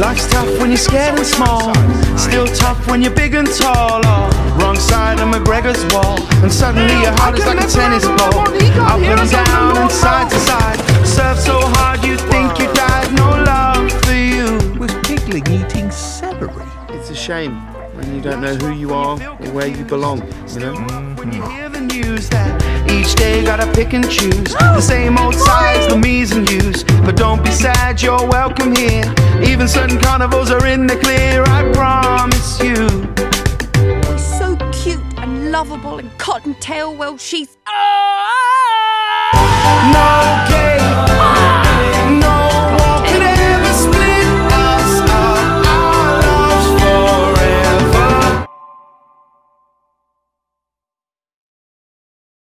Life's tough when you're scared and small, still tough when you're big and tall. Oh, wrong side of McGregor's wall, and suddenly your heart is like a tennis ball. Up and down and side to side, serve so hard you think you died. No love for you. Was Pigling eating celery? It's a shame when you don't know who you are or where you belong, you know? When you hear the news that each day gotta pick and choose the same old size, the me's and you's. But don't be sad, you're welcome here. Even certain carnivals are in the clear, I promise you. She's so cute and lovable, and Cottontail, well, she's... No